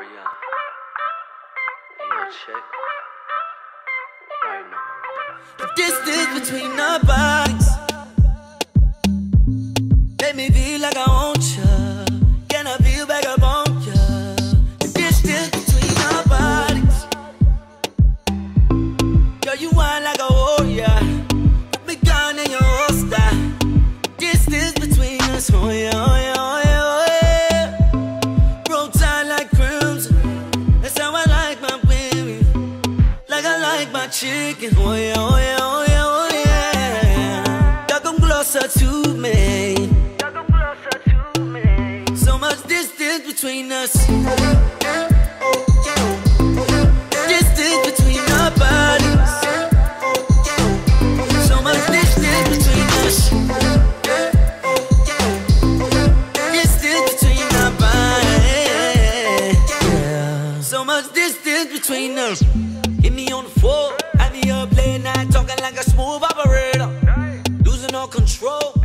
Maria. Yo, check. Right now. The distance between our bodies make me feel like I want you. Can I feel back up on you? The distance between our bodies, girl, you whine like a warrior. Put me down in your holster. Distance between us, oh yeah, oh yeah, oh yeah, oh yeah. Roll tight like crimson. That's how I like my baby. Like I like my chicken, oh yeah, oh yeah, oh yeah, oh yeah. Y'all come closer to me. So much distance between us. Distance between our bodies. So much distance between us. Distance between our bodies. So much distance between us. Hit me on the floor, have me up late night talking like a smooth operator, losing all control.